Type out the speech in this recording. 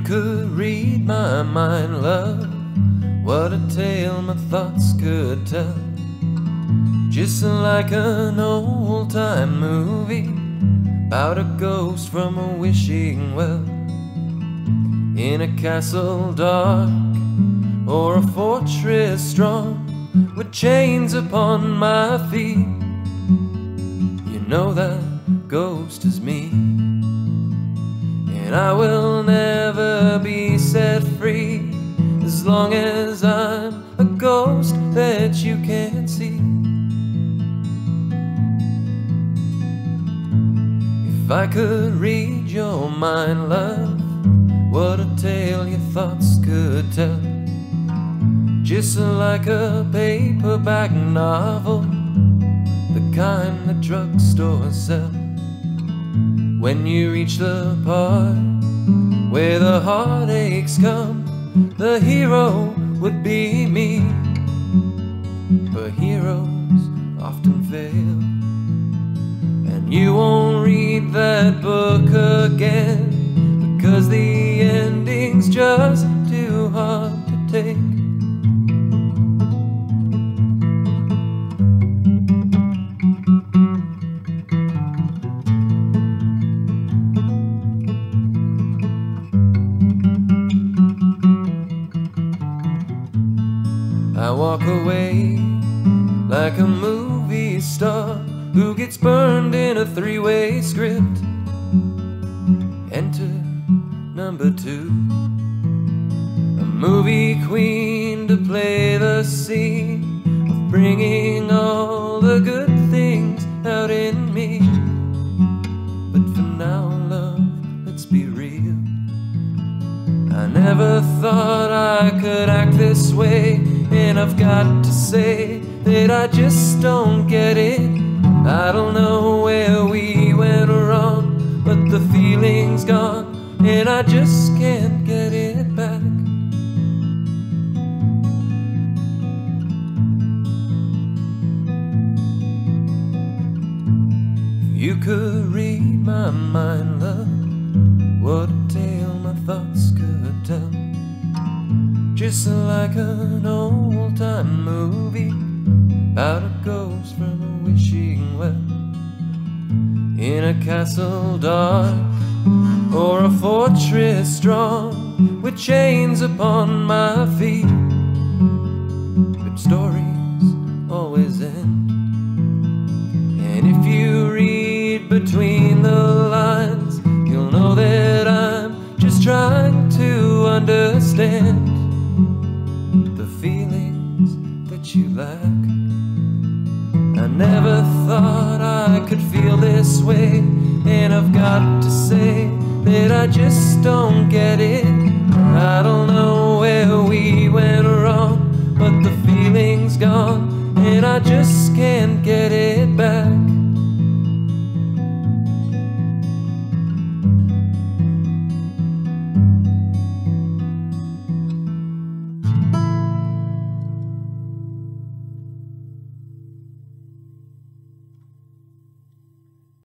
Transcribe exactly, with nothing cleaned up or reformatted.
could read my mind, love, what a tale my thoughts could tell. Just like an old-time movie about a ghost from a wishing well, in a castle dark or a fortress strong, with chains upon my feet. You know that ghost is me, and I will never be set free as long as I'm a ghost that you can't see. If I could read your mind, love, what a tale your thoughts could tell. Just like a paperback novel, the kind that drugstores sell. When you reach the part where the heartaches come, the hero would be me. But heroes often fail, and you won't read that book again, because the ending's just too hard to take. I walk away like a movie star who gets burned in a three-way script. Enter number two, a movie queen to play the scene of bringing all the good things out in me. But for now, love, let's be real. I never thought I could act this way, and I've got to say that I just don't get it. I don't know where we went wrong, but the feeling's gone, and I just can't get it back. If you could read my mind, love, what a tale my thoughts could tell. Just like an old-time movie about a ghost from a wishing well, in a castle dark or a fortress strong, with chains upon my feet. But stories always end, and if you read between the lines, you'll know that I'm just trying to understand the feelings that you lack. I never thought I could feel this way, and I've got to say that I just don't get it. I don't know where we went wrong, but the feeling's gone, and I just can't get it.